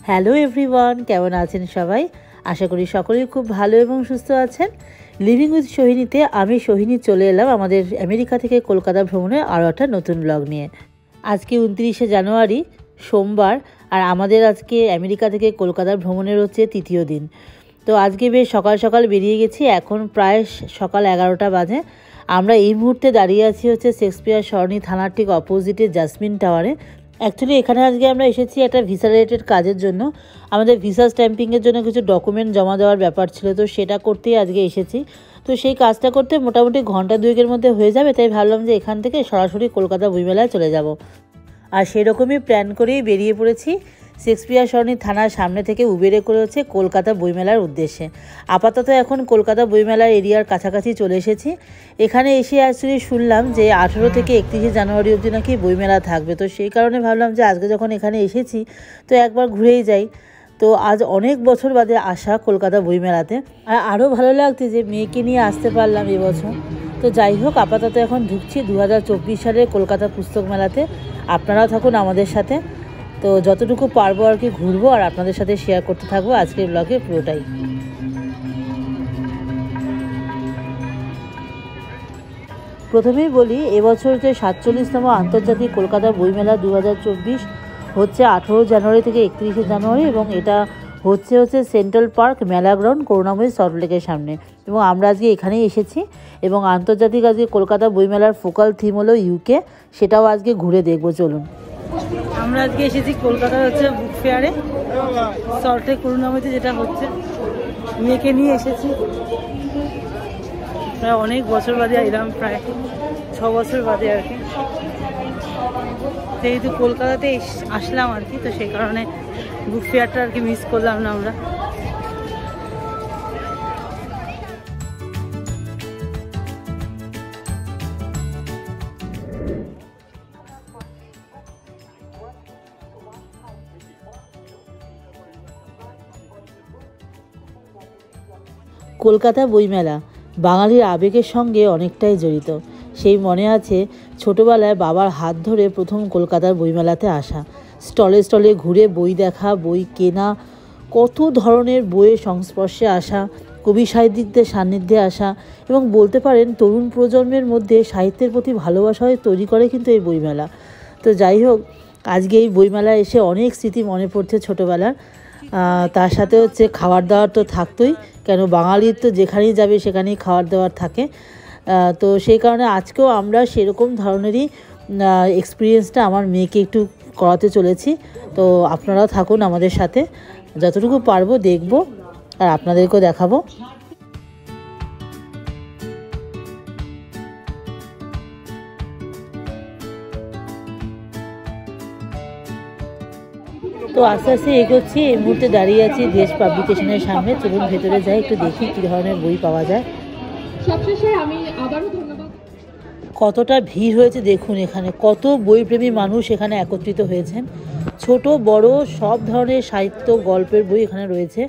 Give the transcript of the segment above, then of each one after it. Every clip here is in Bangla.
হ্যালো এভরিওয়ান, কেমন আছেন সবাই? আশা করি সকলেই খুব ভালো এবং সুস্থ আছেন। লিভিং উইথ সোহিনীতে আমি সোহিনী চলে এলাম আমাদের আমেরিকা থেকে কলকাতা ভ্রমণের আরও একটা নতুন ব্লগ নিয়ে। আজকে 29শে জানুয়ারি সোমবার, আর আমাদের আজকে আমেরিকা থেকে কলকাতা ভ্রমণের হচ্ছে তৃতীয় দিন। তো আজকে বেশ সকাল সকাল বেরিয়ে গেছি, এখন প্রায় সকাল 11টা বাজে। আমরা এই মুহূর্তে দাঁড়িয়ে আছি হচ্ছে শেক্সপিয়ার সরণি থানার ঠিক অপোজিটে জাসমিন টাওয়ারে। অ্যাকচুয়ালি এখানে আজকে আমরা এসেছি একটা ভিসা রিলেটেড কাজের জন্য। আমাদের ভিসা স্ট্যাম্পিংয়ের জন্য কিছু ডকুমেন্ট জমা দেওয়ার ব্যাপার ছিল, তো সেটা করতেই আজকে এসেছি। তো সেই কাজটা করতে মোটামুটি ঘন্টা দুয়েকের মধ্যে হয়ে যাবে, তাই ভাবলাম যে এখান থেকে সরাসরি কলকাতা বইমেলায় চলে যাব। আর সেরকমই প্ল্যান করেই বেরিয়ে পড়েছি শেক্সপিয়ার সরণি থানার সামনে থেকে উবেরে করে হচ্ছে কলকাতা বইমেলার উদ্দেশ্যে। আপাতত এখন কলকাতা বইমেলার এরিয়ার কাছাকাছি চলে এসেছি। এখানে এসে অ্যাকচুয়ালি শুনলাম যে 18 থেকে 31শে জানুয়ারি অবধি নাকি বইমেলা থাকবে, তো সেই কারণে ভাবলাম যে আজকে যখন এখানে এসেছি তো একবার ঘুরেই যাই। তো আজ অনেক বছর বাদে আসা কলকাতা বইমেলাতে, আর আরও ভালো লাগছে যে মেয়েকে নিয়ে আসতে পারলাম এবছর। তো যাই হোক, আপাতত এখন ঢুকছি 2024 সালের কলকাতা পুস্তক মেলাতে। আপনারাও থাকুন আমাদের সাথে। তো যতটুকু পারবো আর কি ঘুরবো, আর আপনাদের সাথে শেয়ার করতে থাকবো আজকের ব্লগে পুরোটাই। প্রথমেই বলি, এবছর যে 47তম আন্তর্জাতিক কলকাতা বইমেলা 2024 হচ্ছে 18 জানুয়ারি থেকে 31শে জানুয়ারি, এবং এটা হচ্ছে সেন্ট্রাল পার্ক মেলা গ্রাউন্ড করুণাময়ী সল্টলেকের সামনে। এবং আমরা আজকে এখানেই এসেছি, এবং আন্তর্জাতিক আজকে কলকাতা বইমেলার ফোকাল থিম হলো ইউকে, সেটাও আজকে ঘুরে দেখবো। চলুন। আমরা আজকে এসেছি কলকাতার হচ্ছে বুক ফেয়ারে, সল্টলেক করুণাময়ীতে যেটা হচ্ছে। মেয়েকে নিয়ে এসেছি, প্রায় অনেক বছর বাদে এলাম, প্রায় 6 বছর বাদে আর কি। যেহেতু কলকাতাতে আসলাম আর কি, তো সেই কারণে বুক ফেয়ারটা আর কি মিস করলাম না আমরা। কলকাতা বইমেলা বাঙালির আবেগের সঙ্গে অনেকটাই জড়িত। সেই মনে আছে ছোটোবেলায় বাবার হাত ধরে প্রথম কলকাতার বইমেলাতে আসা, স্টলে স্টলে ঘুরে বই দেখা, বই কেনা, কত ধরনের বইয়ের সংস্পর্শে আসা, কবি সাহিত্যিকদের সান্নিধ্যে আসা, এবং বলতে পারেন তরুণ প্রজন্মের মধ্যে সাহিত্যের প্রতি ভালোবাসা তৈরি করে কিন্তু এই বইমেলা। তো যাই হোক, আজকে এই বইমেলায় এসে অনেক স্মৃতি মনে পড়ছে ছোটোবেলার। তার সাথে হচ্ছে খাবার দাবার তো থাকতোই, কেন বাঙালির তো যেখানেই যাবে সেখানেই খাবার দাবার থাকে। তো সেই কারণে আজকেও আমরা সেরকম ধরনেরই এক্সপিরিয়েন্সটা আমার মেয়েকে একটু করাতে চলেছি। তো আপনারাও থাকুন আমাদের সাথে, যতটুকু পারবো দেখব আর আপনাদেরকেও দেখাবো। তো আস্তে আস্তে এগোচ্ছি। এই মুহূর্তে দাঁড়িয়ে আছি দেশ পাবলিকেশনের সামনে। চলুন ভেতরে যাই, একটু দেখি কী ধরনের বই পাওয়া যায়। সবশেষে আমি আবারও ধন্যবাদ। কতটা ভিড় হয়েছে দেখুন, এখানে কত বইপ্রেমী মানুষ এখানে একত্রিত হয়েছেন। ছোট বড় সব ধরনের সাহিত্য গল্পের বই এখানে রয়েছে।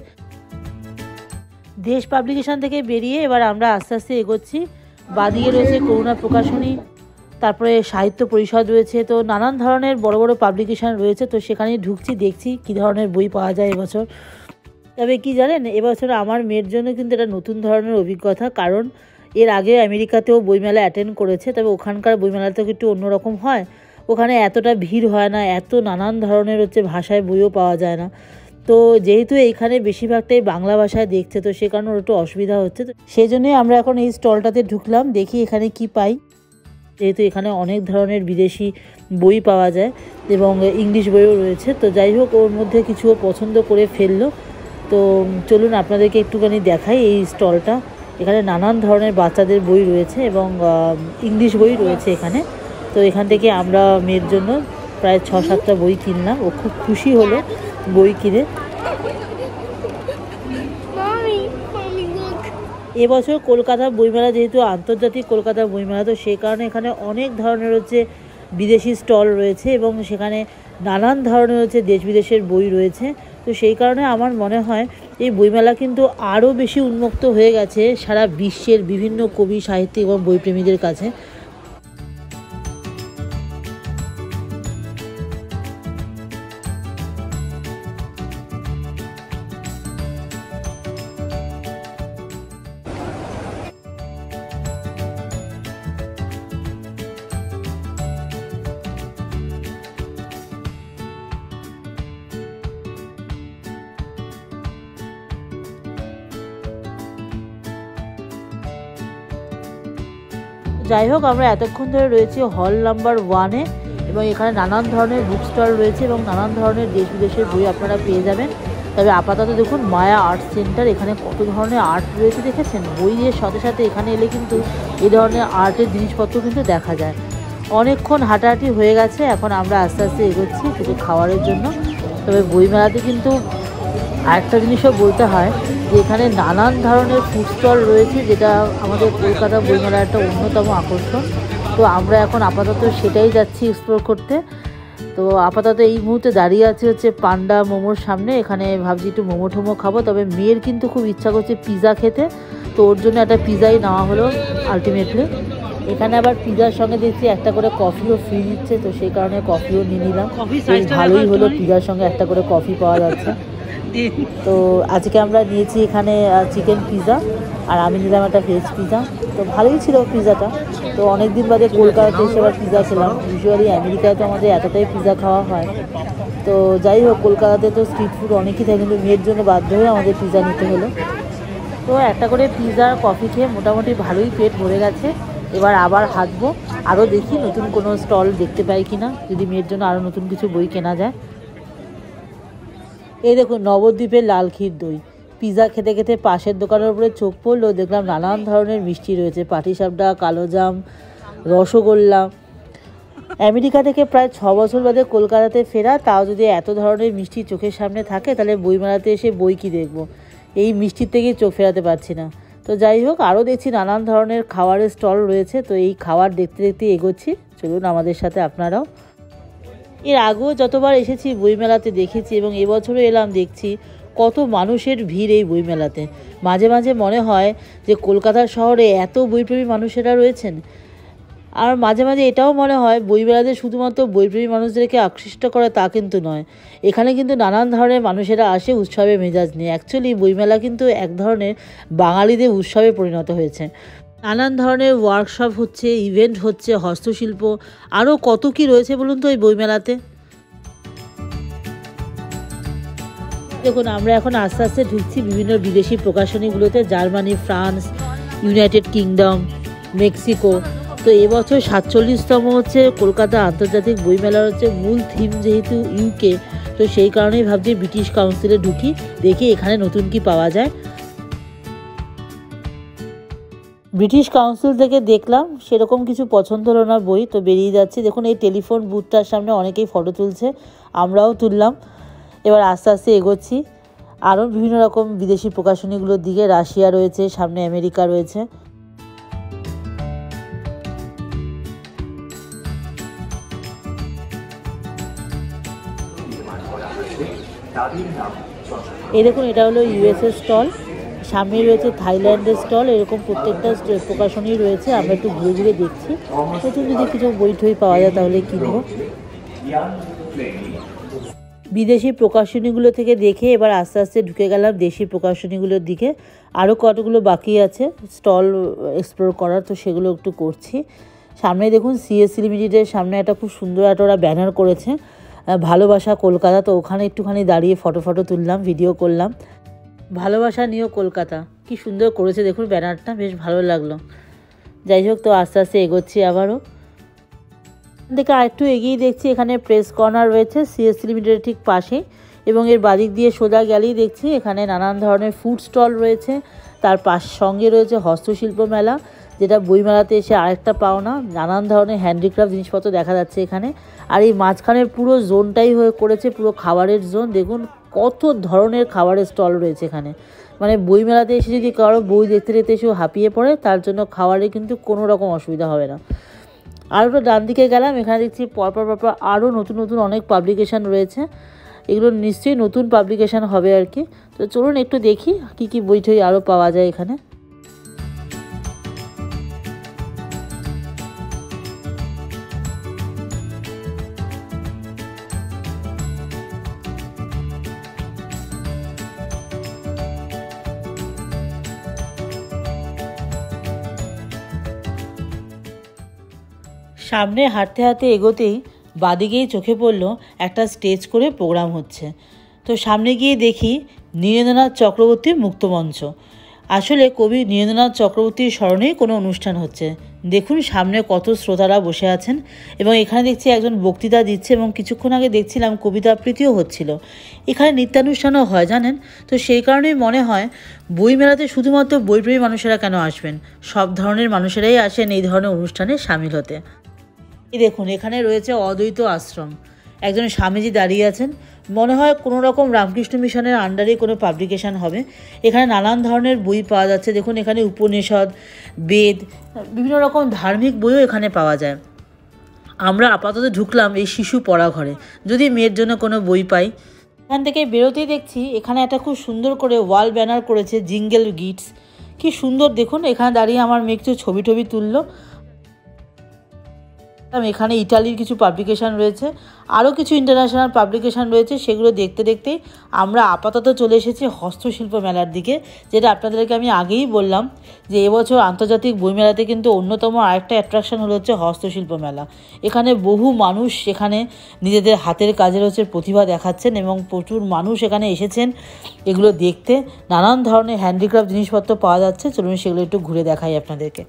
দেশ পাবলিকেশন থেকে বেরিয়ে এবার আমরা আস্তে আস্তে এগোচ্ছি। বাদিকে রয়েছে করুণা প্রকাশনী, তারপরে সাহিত্য পরিষদ রয়েছে, তো নানান ধরনের বড় বড় পাবলিকেশন রয়েছে। তো সেখানেই ঢুকছি, দেখছি কী ধরনের বই পাওয়া যায় এবছর। তবে কি জানেন, এবছর আমার মেয়ের জন্য কিন্তু এটা নতুন ধরনের অভিজ্ঞতা, কারণ এর আগে আমেরিকাতেও বইমেলা অ্যাটেন্ড করেছে, তবে ওখানকার বইমেলাতেও একটু অন্যরকম হয়। ওখানে এতটা ভিড় হয় না, এত নানান ধরনের ভাষায় বইও পাওয়া যায় না। তো যেহেতু এইখানে বেশিরভাগটাই বাংলা ভাষায় দেখছে, তো সে কারণে ওর একটু অসুবিধা হচ্ছে। তো সেই জন্যই আমরা এখন এই স্টলটাতে ঢুকলাম, দেখি এখানে কি পাই। যেহেতু এখানে অনেক ধরনের বিদেশি বই পাওয়া যায় এবং ইংলিশ বইও রয়েছে। তো যাই হোক, ওর মধ্যে কিছু পছন্দ করে ফেললো। তো চলুন আপনাদেরকে একটুখানি দেখাই এই স্টলটা। এখানে নানান ধরনের বাচ্চাদের বই রয়েছে এবং ইংলিশ বই রয়েছে এখানে। তো এখান থেকে আমরা মেয়ের জন্য প্রায় 6-7টা বই কিনলাম। ও খুব খুশি হলো বই কিনে। এবছর কলকাতা বইমেলা যেহেতু আন্তর্জাতিক কলকাতা বইমেলা, তো সেই কারণে এখানে অনেক ধরনের বিদেশি স্টল রয়েছে এবং সেখানে নানান ধরনের দেশ বিদেশের বই রয়েছে। তো সেই কারণে আমার মনে হয় এই বইমেলা কিন্তু আরও বেশি উন্মুক্ত হয়ে গেছে সারা বিশ্বের বিভিন্ন কবি সাহিত্যিক এবং বইপ্রেমীদের কাছে। যাই হোক, আমরা এতক্ষণ ধরে রয়েছি হল নাম্বার 1-এ এবং এখানে নানান ধরনের বুক স্টল রয়েছে এবং নানান ধরনের দেশ বিদেশের বই আপনারা পেয়ে যাবেন। তবে আপাতত দেখুন মায়া আর্ট সেন্টার, এখানে কত ধরনের আর্ট রয়েছে দেখেছেন। বইয়ের সাথে সাথে এখানে এলে কিন্তু এই ধরনের আর্টের জিনিসপত্র কিন্তু দেখা যায়। অনেকক্ষণ হাঁটাহাঁটি হয়ে গেছে, এখন আমরা আস্তে আস্তে এগোচ্ছি কিছু খাবারের জন্য। তবে বইমেলাতে কিন্তু আরেকটা জিনিসও বলতে হয় যে এখানে নানান ধরনের ফুড স্টল রয়েছে, যেটা আমাদের কলকাতা বইমেলার একটা অন্যতম আকর্ষণ। তো আমরা এখন আপাতত সেটাই যাচ্ছি এক্সপ্লোর করতে। তো আপাতত এই মুহূর্তে দাঁড়িয়ে আছি হচ্ছে পান্ডা মোমোর সামনে। এখানে ভাবছি একটু মোমো টোমো খাবো। তবে মেয়ের কিন্তু খুব ইচ্ছা করছে পিৎজা খেতে, তো ওর জন্য একটা পিৎজাই নেওয়া হলো আলটিমেটলি। এখানে আবার পিৎজার সঙ্গে দেখছি একটা করে কফিও ফ্রি দিচ্ছে, তো সেই কারণে কফিও নিয়ে নিলাম। ভালোই হলো, পিৎজার সঙ্গে একটা করে কফি পাওয়া যাচ্ছে। তো আজকে আমরা নিয়েছি এখানে চিকেন পিৎজা, আর আমি নিলাম একটা ভেজ পিৎজা। তো ভালোই ছিল পিৎজাটা। তো অনেক দিন বাদে কলকাতাতে এসে আবার পিৎজা খেলাম। ইউজুয়ালি আমেরিকায় তো আমাদের এতটাই পিৎজা খাওয়া হয়। তো যাই হোক, কলকাতাতে তো স্ট্রিট ফুড অনেকই থাকে, কিন্তু মেয়ের জন্য বাধ্য হয়ে আমাদের পিৎজা নিতে হলো। তো একটা করে পিৎজা কফি খেয়ে মোটামুটি ভালোই পেট ভরে গেছে। এবার আবার হাঁটবো, আরও দেখি নতুন কোনো স্টল দেখতে পাই কিনা, যদি মেয়ের জন্য আরও নতুন কিছু বই কেনা যায়। এই দেখুন নবদ্বীপের লাল ক্ষীর দই। পিৎজা খেতে খেতে পাশের দোকানের উপরে চোখ পড়লো, দেখলাম নানান ধরনের মিষ্টি রয়েছে, পাটিসাপটা, কালোজাম, রসগোল্লা। আমেরিকা থেকে প্রায় 6 বছর বাদে কলকাতাতে ফেরা, তাও যদি এত ধরনের মিষ্টি চোখের সামনে থাকে, তাহলে বইমেলাতে এসে বই কি দেখবো। এই মিষ্টির থেকেই চোখ ফেরাতে পারছি না। তো যাই হোক, আরও দেখছি নানান ধরনের খাবারের স্টল রয়েছে। তো এই খাবার দেখতে দেখতে এগোচ্ছি, চলুন আমাদের সাথে আপনারাও। এর আগেও যতবার এসেছি বইমেলাতে দেখেছি, এবং এবছরও এলাম, দেখছি কত মানুষের ভিড় এই বইমেলাতে। মাঝে মাঝে মনে হয় যে কলকাতা শহরে এত বইপ্রেমী মানুষেরা রয়েছেন। আর মাঝে মাঝে এটাও মনে হয় বইমেলাতে শুধুমাত্র বইপ্রেমী মানুষদেরকে আকৃষ্ট করে তা কিন্তু নয়, এখানে কিন্তু নানান ধরনের মানুষেরা আসে উৎসবে মেজাজ নিয়ে। অ্যাকচুয়ালি বইমেলা কিন্তু এক ধরনের বাঙালিদের উৎসবে পরিণত হয়েছে। নানান ধরনের ওয়ার্কশপ হচ্ছে, ইভেন্ট হচ্ছে, হস্তশিল্প, আরও কত কি রয়েছে বলুন তো এই বইমেলাতে। দেখুন আমরা এখন আস্তে আস্তে ঢুকছি বিভিন্ন বিদেশি প্রকাশনীগুলোতে, Germany, France, United Kingdom, Mexico. তো এবছর 47তম হচ্ছে কলকাতা আন্তর্জাতিক বইমেলার হচ্ছে মূল থিম, যেহেতু ইউকে, তো সেই কারণেই ভাবছি ব্রিটিশ কাউন্সিলে ঢুকি, দেখি এখানে নতুন কি পাওয়া যায়। ব্রিটিশ কাউন্সিল থেকে দেখলাম সেরকম কিছু পছন্দ হলো না বই, তো বেরিয়ে যাচ্ছি। দেখুন এই টেলিফোন বুথটার সামনে অনেকেই ফটো তুলছে, আমরাও তুললাম। এবার আস্তে আস্তে এগোচ্ছি আরও বিভিন্ন রকম বিদেশি প্রকাশনীগুলোর দিকে। রাশিয়া রয়েছে, সামনে আমেরিকা রয়েছে। এই দেখুন এটা হলো ইউএসএ স্টল, সামনে রয়েছে থাইল্যান্ডের স্টল। এরকম প্রত্যেকটা প্রকাশনী রয়েছে, আমরা একটু ঘুরে ঘুরে দেখছি। নতুন যদি কিছু বই টই পাওয়া যায় তাহলে কিনবো। বিদেশি প্রকাশনীগুলো থেকে দেখে এবার আস্তে আস্তে ঢুকে গেলাম দেশি প্রকাশনীগুলোর দিকে। আরও কতগুলো বাকি আছে স্টল এক্সপ্লোর করার, তো সেগুলো একটু করছি। সামনে দেখুন সিএসসি লিমিটেডের সামনে একটা খুব সুন্দর একটা ওরা ব্যানার করেছে, ভালোবাসা কলকাতা। তো ওখানে একটুখানি দাঁড়িয়ে ফটো তুললাম, ভিডিও করলাম। ভালোবাসা নিয়েও কলকাতা, কি সুন্দর করেছে দেখুন ব্যানারটা, বেশ ভালো লাগলো। যাই হোক, তো আস্তে আস্তে এগোচ্ছি আবারও। দেখে আরেকটু এগিয়ে দেখছি এখানে প্রেস কর্নার রয়েছে সিএসসি লিমিটেডের ঠিক পাশেই, এবং এর বাদিক দিয়ে সোজা গেলেই দেখছি এখানে নানান ধরনের ফুড স্টল রয়েছে। তার সঙ্গে রয়েছে হস্তশিল্প মেলা, যেটা বইমেলাতে এসে আরেকটা পাওনা। নানান ধরনের হ্যান্ডিক্রাফট জিনিসপত্র দেখা যাচ্ছে এখানে। আর এই মাঝখানের পুরো জোনটাই হয়ে করেছে পুরো খাবারের জোন। দেখুন কত ধরনের খাবারের স্টল রয়েছে এখানে। মানে বইমেলাতে এসে যদি কারো বই দেখতে দেখতে এসেও হাঁপিয়ে পড়ে, তার জন্য খাবারে কিন্তু কোনো রকম অসুবিধা হবে না। আর একটু ডান দিকে গেলাম, এখানে দেখছি পরপর আরও নতুন নতুন অনেক পাবলিকেশান রয়েছে। এগুলো নিশ্চয়ই নতুন পাবলিকেশান হবে আর কি। তো চলুন একটু দেখি কী কী বই টই আরও পাওয়া যায় এখানে। সামনে হাঁটতে হাঁটতে এগোতেই বাদিকেই চোখে পড়ল একটা স্টেজ করে প্রোগ্রাম হচ্ছে। তো সামনে গিয়ে দেখি নীরেন্দ্রনাথ চক্রবর্তীর মুক্তমঞ্চ। আসলে কবি নীরেন্দ্রনাথ চক্রবর্তীর স্মরণেই কোনো অনুষ্ঠান হচ্ছে। দেখুন সামনে কত শ্রোতারা বসে আছেন এবং এখানে দেখছি একজন বক্তৃতা দিচ্ছে এবং কিছুক্ষণ আগে দেখছিলাম কবিতা আবৃত্তিও হচ্ছিল। এখানে নৃত্যানুষ্ঠানও হয় জানেন। তো সেই কারণেই মনে হয় বইমেলাতে শুধুমাত্র বইপ্রেমী মানুষেরা কেন আসবেন, সব ধরনের মানুষেরাই আসেন এই ধরনের অনুষ্ঠানে সামিল হতে। এই দেখুন এখানে রয়েছে অদ্বৈত আশ্রম, একজন স্বামীজি দাঁড়িয়ে আছেন, মনে হয় কোনো রকম রামকৃষ্ণ মিশনের আন্ডারে কোনো পাবলিকেশান হবে। এখানে নানান ধরনের বই পাওয়া যাচ্ছে, দেখুন এখানে উপনিষদ, বেদ, বিভিন্ন রকম ধার্মিক বইও এখানে পাওয়া যায়। আমরা আপাতত ঢুকলাম এই শিশু পড়া ঘরে, যদি মেয়ের জন্য কোনো বই পাই। এখান থেকে বেরোতেই দেখছি এখানে একটা খুব সুন্দর করে ওয়াল ব্যানার করেছে, জিঙ্গেল গিটস, কি সুন্দর দেখুন। এখানে দাঁড়িয়ে আমার মেয়ে কিছু ছবি টবি তুললো। এখানে ইটালির কিছু পাবলিকেশান রয়েছে, আরও কিছু ইন্টারন্যাশনাল পাবলিকেশান রয়েছে, সেগুলো দেখতে দেখতেই আমরা আপাতত চলে এসেছি হস্তশিল্প মেলার দিকে, যেটা আপনাদেরকে আমি আগেই বললাম যে এবছর আন্তর্জাতিক বইমেলাতে কিন্তু অন্যতম আরেকটা অ্যাট্রাকশন হচ্ছে হস্তশিল্প মেলা। এখানে বহু মানুষ এখানে নিজেদের হাতের কাজের প্রতিভা দেখাচ্ছেন এবং প্রচুর মানুষ এখানে এসেছেন এগুলো দেখতে। নানান ধরনের হ্যান্ডিক্রাফট জিনিসপত্র পাওয়া যাচ্ছে, চলুন সেগুলো একটু ঘুরে দেখাই আপনাদেরকে।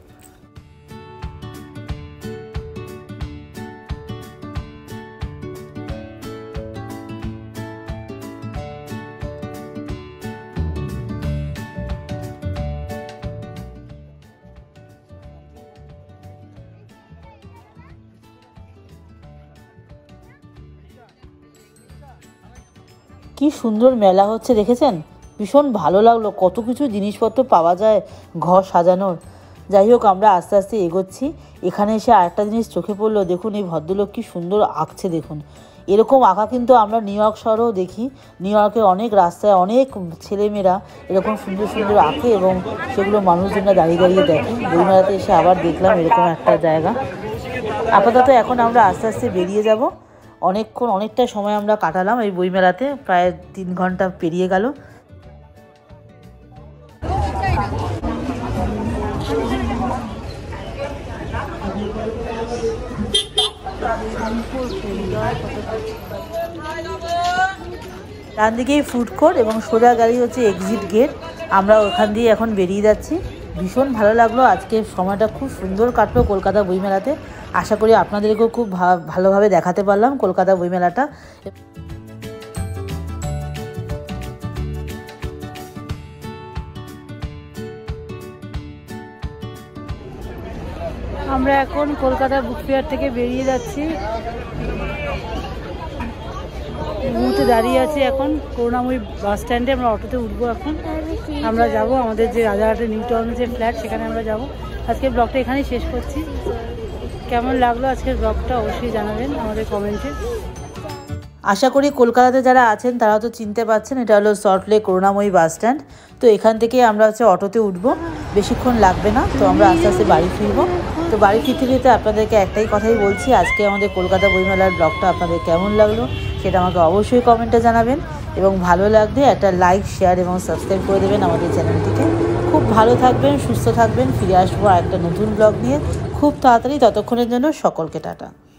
কি সুন্দর মেলা হচ্ছে দেখেছেন, ভীষণ ভালো লাগলো, কত কিছু জিনিসপত্র পাওয়া যায় ঘর সাজানোর। যাই হোক আমরা আস্তে আস্তে এগোচ্ছি। এখানে এসে আরেকটা জিনিস চোখে পড়লো, দেখুন এই ভদ্রলোক কি সুন্দর আঁকছে দেখুন। এরকম আঁকা কিন্তু আমরা নিউ ইয়র্ক শহরেও দেখি, নিউ ইয়র্কের অনেক রাস্তায় অনেক ছেলেমেয়েরা এরকম সুন্দর সুন্দর আঁকে এবং সেগুলো মানুষজনরা দাঁড়িয়ে দাঁড়িয়ে দেখে। বইমেলাতে এসে আবার দেখলাম এরকম একটা জায়গা। আপাতত এখন আমরা আস্তে আস্তে বেরিয়ে যাব। অনেকটা সময় আমরা কাটালাম এই বইমেলাতে, প্রায় 3 ঘন্টা পেরিয়ে গেল। ডান দিকেই ফুড কোর্ট এবং সোজা গাড়ি হচ্ছে এক্সিট গেট। আমরা ওখান দিয়ে এখন বেরিয়ে যাচ্ছি। ভীষণ ভালো লাগলো, আজকে সময়টা খুব সুন্দর কাটলো কলকাতা বইমেলাতে। আশা করি আপনাদেরকেও খুব ভালোভাবে দেখাতে পারলাম কলকাতা বইমেলাটা। আমরা এখন কলকাতা বুক ফেয়ার থেকে বেরিয়ে যাচ্ছি। এই মুহূর্তে দাঁড়িয়ে আছি এখন করুণাময়ী বাস স্ট্যান্ডে। আমরা অটোতে উঠবো এখন, আমরা যাব আমাদের যে রাজারহাটের নিউ টাউনের যে ফ্ল্যাট সেখানে আমরা যাব। আজকের ব্লগটা এখানেই শেষ করছি। কেমন লাগলো আজকের ব্লগটা অবশ্যই জানাবেন আমাদের কমেন্টে। আশা করি কলকাতাতে যারা আছেন তারা তো চিনতে পারছেন, এটা হলো সল্টলেক করুণাময়ী বাস স্ট্যান্ড। তো এখান থেকে আমরা অটোতে উঠবো, বেশিক্ষণ লাগবে না। তো আমরা আস্তে আস্তে বাড়ি ফিরবো। তো বাড়ি ফিরতে ফিরতে আপনাদেরকে একটাই কথাই বলছি, আজকে আমাদের কলকাতা বইমেলার ব্লগটা আপনাদের কেমন লাগলো সেটা আমাকে অবশ্যই কমেন্টে জানাবেন এবং ভালো লাগলে একটা লাইক, শেয়ার এবং সাবস্ক্রাইব করে দেবেন আমাদের চ্যানেলটিকে। খুব ভালো থাকবেন, সুস্থ থাকবেন। ফিরে আসবো একটা নতুন ব্লগ নিয়ে খুব তাড়াতাড়ি। ততক্ষণের জন্য সকলকে টাটা।